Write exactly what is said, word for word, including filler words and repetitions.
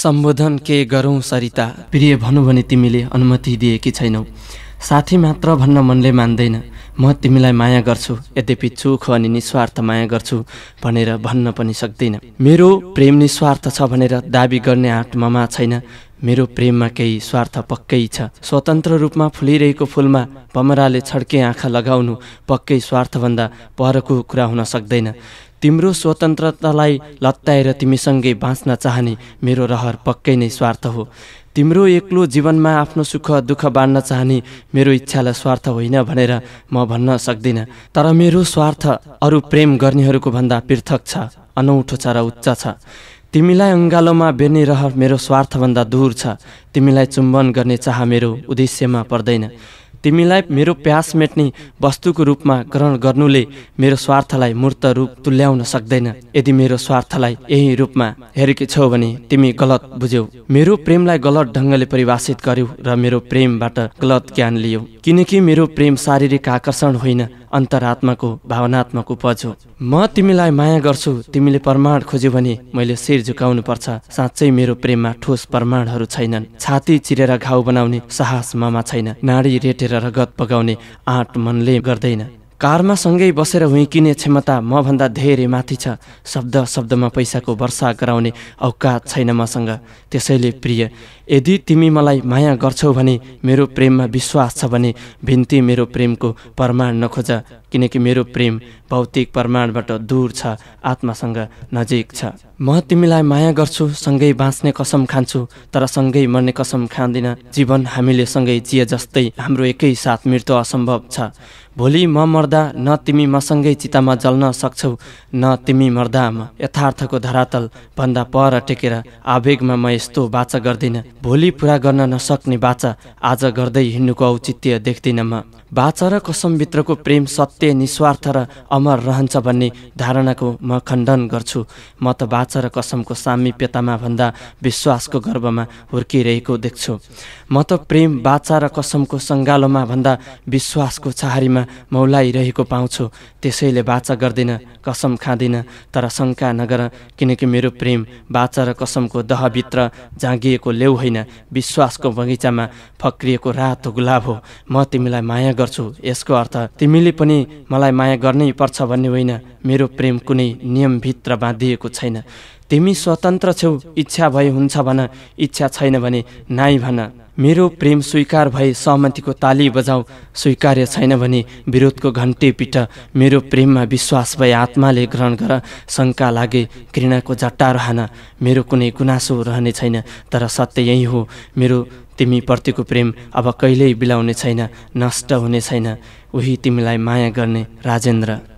सम्बोधन के गरौँ सरिता, प्रिय भनौँ भने तिमीले अनुमति दिएकी छैनौ। साथी मात्र भन्न मनले मान्दैन। म तिमीलाई माया गर्छु, यद्यपि चोखो अनि निस्वार्थ माया गर्छु भनेर भन्न पनि सक्दिन। मेरो प्रेम निस्वार्थ छ भनेर दाबी गर्ने आँट ममा छैन। मेरो प्रेममा केही स्वार्थ पक्कै छ। स्वतन्त्र रूपमा फुलिरहेको फुलमा भमराले छड्के आँखा लगाउनु पक्कै स्वार्थभन्दा परको कुरा हुन सक्दैन। तिम्रो स्वतन्त्रतालाई लत्याएर तिमीसँगै बाँच्न चाहने मेरो रहर पक्कै नै स्वार्थ हो। तिम्रो एक्लो जीवनमा आफ्नो सुख दुःख बाँड्न चाहने मेरो इच्छालाई स्वार्थ होइन भनेर म भन्न सक्दिनँ। तर मेरो स्वार्थ अरू प्रेम गर्नेहरूको भन्दा पृथक छ, अनौठो छ र उच्च छ। तिमीलाई अङ्गालोमा बेर्ने रहर मेरो स्वार्थभन्दा दूर छ। तिमीलाई चुम्बन गर्ने चाह मेरो उद्देश्यमा पर्दैन। तिमीलाई मेरो प्यास मेट्ने वस्तुको रूपमा ग्रहण गर्नुले मेरो स्वार्थलाई मूर्त रूप तुल्याउन सक्दैन। यदि मेरो स्वार्थलाई यही रूपमा हेरेकी छौ भने तिमी गलत बुझ्यौ। मेरो प्रेमलाई गलत ढङ्गले परिभाषित गर्यौ र मेरो प्रेमबाट गलत ज्ञान लियौ। किनकि मेरो प्रेम शारीरिक आकर्षण होइन, अन्तरात्माको भावनात्मक उपज हो। म तिमीलाई माया गर्छु, तिमीले प्रमाण खोज्यौ भने मैले शिर झुकाउनु पर्छ। साँच्चै मेरो प्रेममा ठोस प्रमाणहरू छैनन्। छाती चिरेर घाउ बनाउने साहस ममा छैन। नाडी रेटेर रगत बगाउने आँट मनले गर्दैन। कारमा सँगै बसेर हुइकिने क्षमता म भन्दा धेरै माथि छ। शब्द शब्दमा पैसाको वर्षा गराउने औकात छैन मसँग। त्यसैले प्रिय, यदि तिमी मलाई माया गर्छौ भने मेरो प्रेममा विश्वास छ भने भिन्ती मेरो प्रेमको प्रमाण नखोज। किनकि मेरो प्रेम भौतिक प्रमाणबाट दूर छ, आत्मासँग नजिक छ। म तिमीलाई माया गर्छु, सँगै बाँच्ने कसम खान्छु, तर सँगै मर्ने कसम खाँदिन। जीवन हामीले सँगै जिए जस्तै हाम्रो एकै साथ मृत्यु असम्भव छ। भोलि म मर्दा न तिमी मसँगै चितामा जल्न सक्छौ, न तिमी मर्दा म यथार्थको धरातल भन्दा पर टेकेर आवेगमा म यस्तो बाचा गर्दिन। भोलि पुरा गर्न नसक्ने बाचा आज गर्दै हिँड्नुको औचित्य देख्दिन म। बाचा र कसमभित्रको प्रेम सत्य, निस्वार्थ र अमर रहन्छ भन्ने धारणाको म खण्डन गर्छु। म त बाचा र कसमको सामिप्यतामा भन्दा विश्वासको गर्भमा हुर्किरहेको देख्छु। म त प्रेम बाचा र कसमको सङ्गालोमा भन्दा विश्वासको छहारीमा मौलाइरहेको पाउँछु। त्यसैले बाचा गर्दिन, कसम खाँदिन। तर शङ्का नगर, किनकि मेरो प्रेम बाचा र कसमको दहभित्र जाँगिएको लेउ होइन, विश्वासको बगैँचामा फक्रिएको रातो गुलाब हो। म तिमीलाई माया गर्छु, यसको अर्थ तिमीले पनि मलाई माया गर्नै पर्छ भन्ने होइन। मेरो प्रेम कुनै नियमभित्र बाँधिएको छैन। तिमी स्वतन्त्र छौ, इच्छा भए हुन्छ भन, इच्छा छैन भने नाइ भन। मेरो प्रेम स्वीकार भए सहमतिको ताली बजाऊ, स्वीकार्य छैन भने विरोधको घन्टे पिट। मेरो प्रेममा विश्वास भए आत्माले ग्रहण गर, शङ्का लागे घृणाको जट्टार हान। मेरो कुनै गुनासो रहने छैन, तर सत्य यही हो, मेरो तिमी प्रतिको प्रेम अब कहिल्यै बिलाउने छैन, नष्ट हुने छैन। उही तिमीलाई माया गर्ने राजेन्द्र।